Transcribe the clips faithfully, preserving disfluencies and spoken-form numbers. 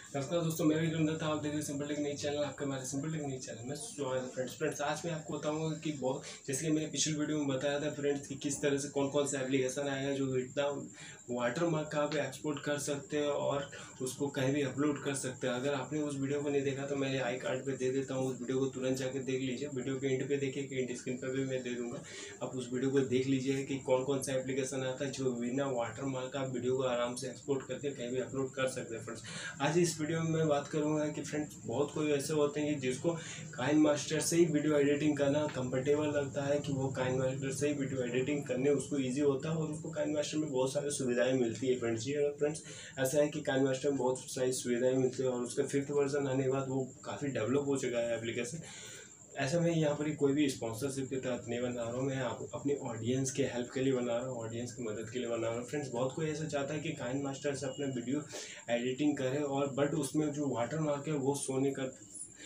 नमस्कार दोस्तों, मैं विक्रम था। आप देख रहे हैं सिंपल टेक न्यूज़ चैनल। आपका हमारे सिंपल टेक न्यूज़ चैनल में स्वागत है फ्रेंड्स। फ्रेंड्स आज मैं आपको बताऊंगा कि बहुत जैसे कि मैंने पिछली वीडियो में बताया था फ्रेंड्स कि किस तरह से कौन कौन से एप्लीकेशन आएगा जो इतना वाटर मार्क का आप एक्सपोर्ट कर सकते हैं और उसको कहीं भी अपलोड कर सकते हैं। अगर आपने उस वीडियो को नहीं देखा तो मैं आई कार्ड पे दे देता हूँ, उस वीडियो को तुरंत जाकर देख लीजिए। वीडियो के एंड पे देखिए कि एंड स्क्रीन पर भी मैं दे दूंगा, आप उस वीडियो को देख लीजिए कि कौन कौन सा एप्लीकेशन आता है जो बिना वाटर मार्क का वीडियो को आराम से एक्सपोर्ट करके कहीं भी अपलोड कर सकते हैं। फ्रेंड्स आज इस वीडियो में मैं बात करूंगा कि फ्रेंड्स बहुत कोई ऐसे होते हैं कि जिसको काइन मास्टर से ही वीडियो एडिटिंग करना कंफर्टेबल लगता है, कि वो काइन मास्टर से ही वीडियो एडिटिंग करने उसको इजी होता है और उसको काइन मास्टर में बहुत सारी सुविधाएं मिलती है। फ्रेंड्स जी फ्रेंड्स ऐसा है कि काइन मास्टर में बहुत सारी सुविधाएं मिलती है और उसका फिफ्थ वर्जन आने के बाद वो काफ़ी डेवलप हो चुका है एप्लीकेशन। ऐसा मैं यहाँ पर कोई भी स्पॉन्सरशिप के तहत नहीं बना रहा हूँ, मैं आप अपनी ऑडियंस के हेल्प के लिए बना रहा हूँ, ऑडियंस की मदद के लिए बना रहा हूँ। फ्रेंड्स बहुत कोई ऐसा चाहता है कि काइन मास्टर से अपना वीडियो एडिटिंग करे और बट उसमें जो वाटर मार्क है वो शो नहीं कर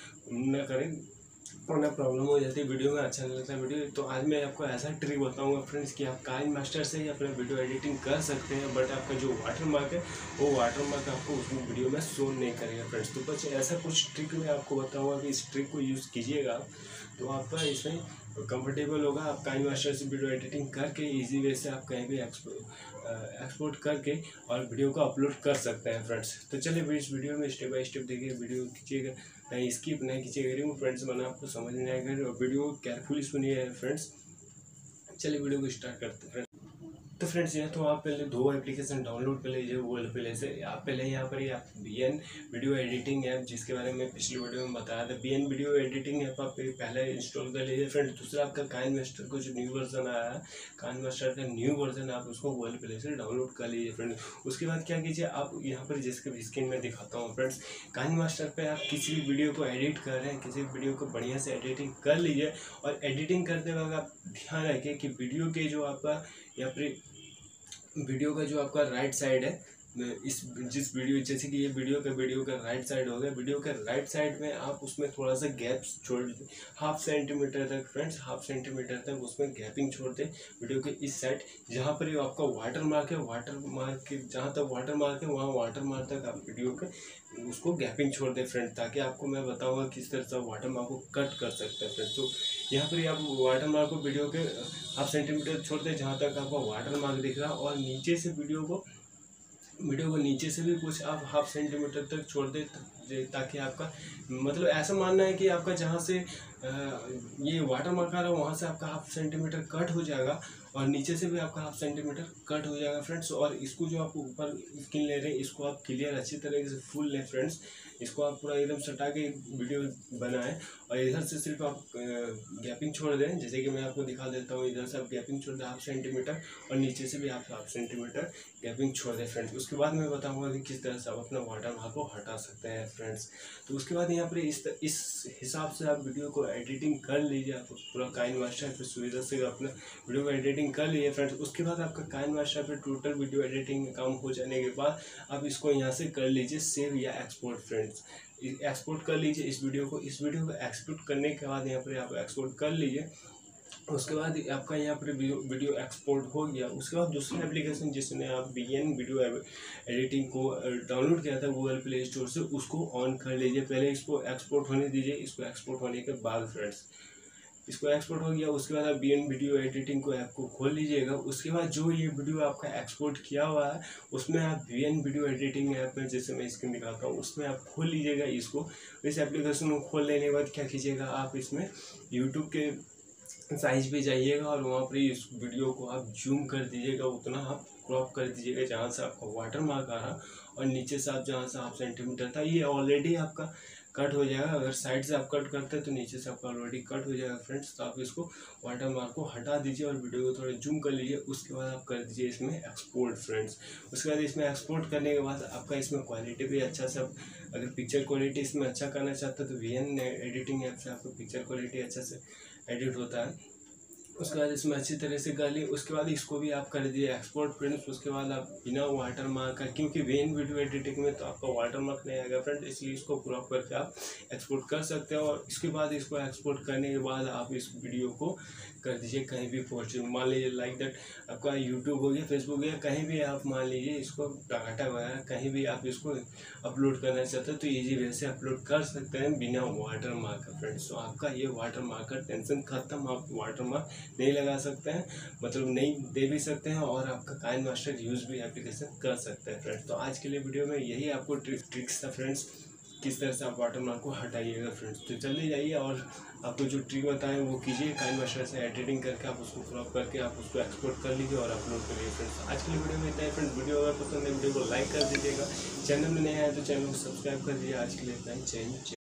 न करें और ना प्रॉब्लम हो जाती है, वीडियो में अच्छा नहीं लगता वीडियो। तो आज मैं आपको ऐसा ट्रिक बताऊंगा फ्रेंड्स कि आप काइन मास्टर से ही अपना वीडियो एडिटिंग कर सकते हैं, बट आपका जो वाटर मार्क है वो वाटर मार्क आपको उसमें वीडियो में शो नहीं करेगा। फ्रेंड्स तो कुछ ऐसा कुछ ट्रिक मैं आपको बताऊंगा कि इस ट्रिक को यूज़ कीजिएगा तो आपका इसमें कंफर्टेबल होगा। आप काइन मास्टर से वीडियो एडिटिंग करके इजी वे से आप कहीं भी एक्सपोर्ट करके और वीडियो को अपलोड कर सकते हैं। फ्रेंड्स तो चलिए इस वीडियो में स्टेप बाय स्टेप देखिए, वीडियो कीजिएगा, नहीं स्किप नहीं कीजिएगा फ्रेंड्स, वरना आपको समझ नहीं आएगा। वीडियो केयरफुली सुनिए फ्रेंड्स। चलिए वीडियो को स्टार्ट करते हैं। तो फ्रेंड्स यहाँ तो आप पहले दो एप्लीकेशन डाउनलोड कर लीजिए गूगल प्ले से। आप पहले यहाँ पर ही आप B N video editing app, जिसके बारे में पिछली वीडियो में बताया था, B N video editing app आप पहले इंस्टॉल कर लीजिए। फ्रेंड्स दूसरा आपका काइन मास्टर का जो न्यू वर्जन आया है, काइन मास्टर का न्यू वर्जन आप उसको गूगल प्ले से डाउनलोड कर लीजिए। फ्रेंड्स उसके बाद क्या कीजिए, आप यहाँ पर जिसके स्क्रीन में दिखाता हूँ फ्रेंड्स, काइन मास्टर पर आप किसी भी वीडियो को एडिट कर रहे हैं, किसी भी वीडियो को बढ़िया से एडिटिंग कर लीजिए। और एडिटिंग करते वक्त आप ध्यान रखिए कि वीडियो के जो आपका यहाँ पर वीडियो का जो आपका राइट साइड है, इस जिस वीडियो जैसे कि ये वीडियो का वीडियो का राइट साइड हो गया, वीडियो के राइट साइड में आप उसमें थोड़ा सा गैप छोड़ दें, हाफ सेंटीमीटर तक फ्रेंड्स, हाफ सेंटीमीटर तक उसमें गैपिंग छोड़ दें वीडियो के इस साइड, जहाँ पर ये आपका वाटर मार्क है, वाटर मार्क के जहाँ तक वाटर मार्क है वहाँ वाटर मार्क तक आप वीडियो के उसको गैपिंग छोड़ दें फ्रेंड, ताकि आपको मैं बताऊँगा किस तरह से वाटर मार्क को कट कर सकते हैं फ्रेंड्स। तो यहाँ पर आप वाटर मार्क को वीडियो के हाफ सेंटीमीटर छोड़ दें जहाँ तक आपका वाटर मार्क दिख रहा है, और नीचे से वीडियो को वीडियो को नीचे से भी कुछ आप हाफ सेंटीमीटर तक छोड़ दें, ताकि आपका मतलब ऐसा मानना है कि आपका जहाँ से ये वाटर मार्क आ रहा है वहाँ से आपका हाफ सेंटीमीटर कट हो जाएगा और नीचे से भी आपका हाफ सेंटीमीटर कट हो जाएगा फ्रेंड्स। और इसको जो आप ऊपर स्क्रीन ले रहे हैं इसको आप क्लियर अच्छी तरीके से फुल लें फ्रेंड्स, इसको आप पूरा एकदम सटा के वीडियो बनाएं और इधर से सिर्फ आप गैपिंग छोड़ दें, जैसे कि मैं आपको दिखा देता हूँ। इधर से आप गैपिंग छोड़ दें हाफ सेंटीमीटर और नीचे से भी आप हाफ सेंटीमीटर गैपिंग छोड़ दें फ्रेंड्स। उसके बाद मैं बताऊँगा कि किस तरह से आप अपना वाटर मार्क को हटा सकते हैं फ्रेंड्स। तो उसके बाद यहाँ पर इस इस हिसाब से आप वीडियो को एडिटिंग कर लीजिए, आप पूरा काइन मास्टर पर सुविधा से अपना वीडियो को एडिटिंग कर लीजिए फ्रेंड्स। उसके बाद आपका काइन मास्टर पे टोटल वीडियो एडिटिंग काम हो जाने के बाद आप इसको यहाँ से कर लीजिए सेव या एक्सपोर्ट फ्रेंड्स, एक्सपोर्ट कर लीजिए इस वीडियो को। इस वीडियो को एक्सपोर्ट करने के बाद यहाँ पर आप एक्सपोर्ट कर लीजिए। उसके बाद आपका यहाँ पर वीडियो एक्सपोर्ट हो गया। उसके बाद दूसरा एप्लीकेशन जिसने आप बी एन वीडियो एडिटिंग को डाउनलोड किया था गूगल प्ले स्टोर से, उसको ऑन कर लीजिए। पहले इसको एक्सपोर्ट होने दीजिए, इसको एक्सपोर्ट होने के बाद फ्रेंड्स इसको एक्सपोर्ट हो गया। उसके बाद आप बी एन वीडियो एडिटिंग को ऐप को खोल लीजिएगा। उसके बाद जो ये वीडियो आपका एक्सपोर्ट किया हुआ है उसमें आप B N video editing app में, जैसे मैं स्क्रीन दिखाता हूँ, उसमें आप खोल लीजिएगा इसको। इस एप्लीकेशन को खोल लेने के बाद क्या कीजिएगा, आप इसमें यूट्यूब के साइज पे जाइएगा और वहाँ पर इस वीडियो को आप जूम कर दीजिएगा, उतना आप क्रॉप कर दीजिएगा जहाँ से आपका वाटर मार्क आ रहा, और नीचे से आप जहाँ से हाफ सेंटीमीटर था ये ऑलरेडी आपका कट हो जाएगा। अगर साइड से आप कट करते हैं तो नीचे से आपका ऑलरेडी कट हो जाएगा फ्रेंड्स। तो आप इसको वाटर मार्क को हटा दीजिए और वीडियो को थोड़ा जूम कर लीजिए। उसके बाद आप कर दीजिए इसमें एक्सपोर्ट फ्रेंड्स। उसके बाद इसमें एक्सपोर्ट करने के बाद आपका इसमें क्वालिटी भी अच्छा से, अगर पिक्चर क्वालिटी इसमें अच्छा करना चाहते हैं तो वी एन एडिटिंग ऐप से आपको पिक्चर क्वालिटी अच्छा से एडिट होता है। उसके बाद इसमें अच्छी तरह से कर ली। उसके बाद इसको भी आप कर दिए एक्सपोर्ट फ्रेंड्स। उसके बाद आप बिना वाटर मार्क का, क्योंकि वेन वीडियो एडिटिंग में तो आपका वाटर मार्क नहीं आएगा फ्रेंड, इसलिए इसको क्रॉप करके आप एक्सपोर्ट कर सकते हो। और इसके बाद इसको एक्सपोर्ट करने के बाद आप इस वीडियो को कर दीजिए कहीं भी पोस्ट, मान लीजिए लाइक दैट आपका यूट्यूब हो गया, फेसबुक हो गया, कहीं भी आप मान लीजिए इसको डाटा वगैरह कहीं भी आप इसको अपलोड करना चाहते हो तो ईजी वे से अपलोड कर सकते हैं बिना वाटर मार्क का फ्रेंड्स। तो आपका ये वाटर मार्क का टेंशन खत्म, आप वाटर मार्क नहीं लगा सकते हैं, मतलब नहीं दे भी सकते हैं, और आपका काइन मास्टर यूज़ भी एप्लीकेशन कर सकते हैं फ्रेंड्स। तो आज के लिए वीडियो में यही आपको ट्रिक्स था फ्रेंड्स, किस तरह से आप वाटर मार्क को हटाइएगा फ्रेंड्स। तो जल्दी जाइए और आपको जो ट्रिक बताएं वो कीजिए, काइन मास्टर से एडिटिंग करके आप उसको क्रॉप करके आप उसको एक्सपोर्ट कर लीजिए और अपलोड करिए फ्रेंड्स। आज के लिए वीडियो में इतना ही फ्रेंड्स। वीडियो अगर पसंद है वीडियो को लाइक कर दीजिएगा, चैनल में नया है तो चैनल को सब्सक्राइब कर दीजिए। आज के लिए इतना ही, जय हिंद।